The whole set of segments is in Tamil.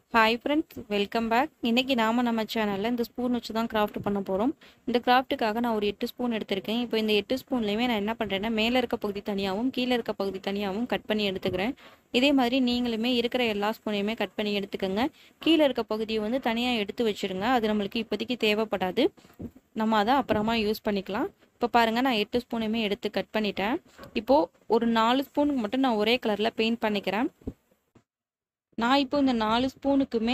Hi friends, welcome back. இன்றைக்கி நம்ம சேனலில் இந்த ஸ்பூன் வச்சு தான் கிராஃப்ட் பண்ண போகிறோம். இந்த கிராஃப்ட்டுக்காக நான் ஒரு 8 ஸ்பூன் எடுத்திருக்கேன். இப்போ இந்த 8 ஸ்பூன்லேயுமே நான் என்ன பண்ணுறேன்னா, மேலே இருக்க பகுதி தனியாகவும் கீழே இருக்க பகுதி தனியாகவும் கட் பண்ணி எடுத்துக்கிறேன். இதே மாதிரி நீங்களுமே இருக்கிற எல்லா ஸ்பூனையுமே கட் பண்ணி எடுத்துக்கோங்க. கீழே இருக்க பகுதியை வந்து தனியாக எடுத்து வச்சுருங்க. அது நம்மளுக்கு இப்போதைக்கு தேவைப்படாது, நம்ம அதை அப்புறமா யூஸ் பண்ணிக்கலாம். இப்போ பாருங்கள், நான் 8 ஸ்பூனையுமே எடுத்து கட் பண்ணிட்டேன். இப்போது ஒரு 4 ஸ்பூனுக்கு மட்டும் நான் ஒரே கலரில் பெயிண்ட் பண்ணிக்கிறேன். நான் இப்போ இந்த 4 ஸ்பூனுக்குமே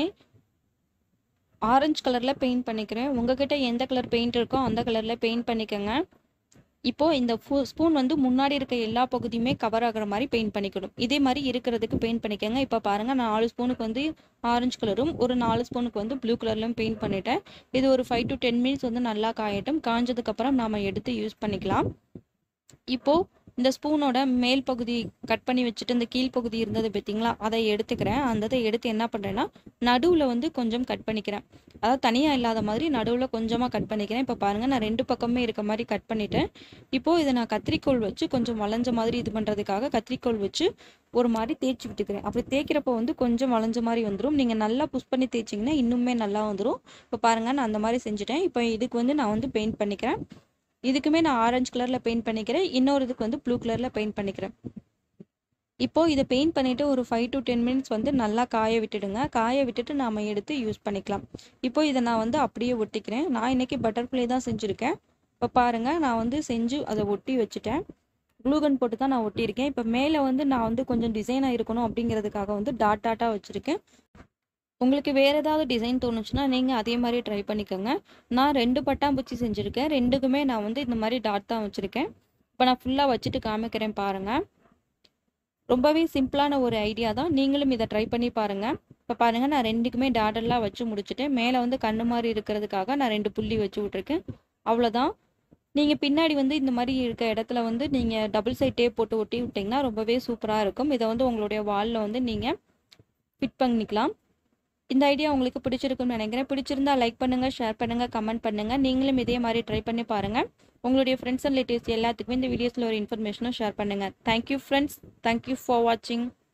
ஆரஞ்சு கலரில் பெயிண்ட் பண்ணிக்கிறேன். உங்ககிட்ட எந்த கலர் பெயிண்ட் இருக்கோ அந்த கலரில் பெயிண்ட் பண்ணிக்கோங்க. இப்போது இந்த ஸ்பூன் வந்து முன்னாடி இருக்க எல்லா பகுதியுமே கவர் ஆகிற மாதிரி பெயிண்ட் பண்ணிக்கணும். இதே மாதிரி இருக்கிறதுக்கு பெயிண்ட் பண்ணிக்கோங்க. இப்போ பாருங்கள், 4 ஸ்பூனுக்கு வந்து ஆரஞ்சு கலரும் ஒரு 4 ஸ்பூனுக்கு வந்து ப்ளூ கலர்லையும் பெயிண்ட் பண்ணிட்டேன். இது ஒரு 5 to 10 மினிட்ஸ் வந்து நல்லா காயட்டும். காஞ்சதுக்கப்புறம் நாம் எடுத்து யூஸ் பண்ணிக்கலாம். இப்போது இந்த ஸ்பூனோட மேல் பகுதி கட் பண்ணி வச்சுட்டு இந்த கீழ்ப்பகுதி இருந்தது பார்த்தீங்களா, அதை எடுத்துக்கிறேன். அந்த இதை எடுத்து என்ன பண்ணுறேன்னா, நடுவில் வந்து கொஞ்சம் கட் பண்ணிக்கிறேன். அதாவது தனியாக இல்லாத மாதிரி நடுவில் கொஞ்சமாக கட் பண்ணிக்கிறேன். இப்போ பாருங்கள், நான் 2 பக்கமே இருக்க மாதிரி கட் பண்ணிட்டேன். இப்போது இதை நான் கத்திரிக்கோல் வச்சு கொஞ்சம் வளைஞ்ச மாதிரி இது பண்ணுறதுக்காக கத்திரிக்கோல் வச்சு ஒரு மாதிரி தேய்ச்சி விட்டுக்கிறேன். அப்படி தேய்க்கிறப்போ வந்து கொஞ்சம் வளைஞ்ச மாதிரி வந்துடும். நீங்கள் நல்லா புஷ் பண்ணி தேய்ச்சிங்கன்னா இன்னுமே நல்லா வந்துடும். இப்போ பாருங்கள், நான் அந்த மாதிரி செஞ்சுட்டேன். இப்போ இதுக்கு வந்து நான் வந்து பெயிண்ட் பண்ணிக்கிறேன். இதுக்குமே நான் ஆரஞ்சு கலரில் பெயிண்ட் பண்ணிக்கிறேன். இன்னொரு இதுக்கு வந்து ப்ளூ கலரில் பெயிண்ட் பண்ணிக்கிறேன். இப்போது இதை பெயிண்ட் பண்ணிவிட்டு ஒரு 5 to 10 மினிட்ஸ் வந்து நல்லா காய விட்டுடுங்க. காய விட்டுட்டு நாம் எடுத்து யூஸ் பண்ணிக்கலாம். இப்போது இதை நான் வந்து அப்படியே ஒட்டிக்கிறேன். நான் இன்றைக்கி பட்டர்ஃப்ளை தான் செஞ்சுருக்கேன். இப்போ பாருங்கள், நான் வந்து செஞ்சு அதை ஒட்டி வச்சுட்டேன். க்ளூகன் போட்டு தான் நான் ஒட்டியிருக்கேன். இப்போ மேலே வந்து நான் வந்து கொஞ்சம் டிசைனாக இருக்கணும் அப்படிங்கிறதுக்காக வந்து டாட்டாக வச்சுருக்கேன். உங்களுக்கு வேறு ஏதாவது டிசைன் தோணுச்சுன்னா நீங்கள் அதே மாதிரி ட்ரை பண்ணிக்கோங்க. நான் 2 பட்டாம்பூச்சி செஞ்சுருக்கேன். 2க்குமே நான் வந்து இந்த மாதிரி டாட் தான் வச்சுருக்கேன். இப்போ நான் ஃபுல்லாக வச்சுட்டு காமிக்கிறேன் பாருங்கள். ரொம்பவே சிம்பிளான ஒரு ஐடியா தான். நீங்களும் இதை ட்ரை பண்ணி பாருங்கள். இப்போ பாருங்கள், நான் 2க்குமே டாட்டெல்லாம் வச்சு முடிச்சுட்டேன். மேலே வந்து கண்ணு மாதிரி இருக்கிறதுக்காக நான் 2 புள்ளி வச்சு விட்ருக்கேன். அவ்வளோதான். நீங்கள் பின்னாடி வந்து இந்த மாதிரி இருக்க இடத்துல வந்து நீங்கள் டபுள் சைட் டேப் போட்டு ஒட்டி விட்டிங்கன்னா ரொம்பவே சூப்பராக இருக்கும். இதை வந்து உங்களுடைய வாலில் வந்து நீங்கள் ஃபிட் பண்ணிக்கலாம். இந்த ஐடியா உங்களுக்கு பிடிச்சிருக்குன்னு நினைக்கிறேன். பிடிச்சிருந்தா லைக் பண்ணுங்கள், ஷேர் பண்ணுங்கள், கமெண்ட் பண்ணுங்கள். நீங்களும் இதே மாதிரி ட்ரை பண்ணி பாருங்கள். உங்களுடைய ஃப்ரெண்ட்ஸ் அண்ட் ரிலேட்டிவ்ஸ் எல்லாத்துக்குமே இந்த வீடியோஸில் ஒரு இன்ஃபர்மேஷனும் ஷேர் பண்ணுங்கள். Thank you friends. தேங்க்யூ ஃபார் வாட்சிங்.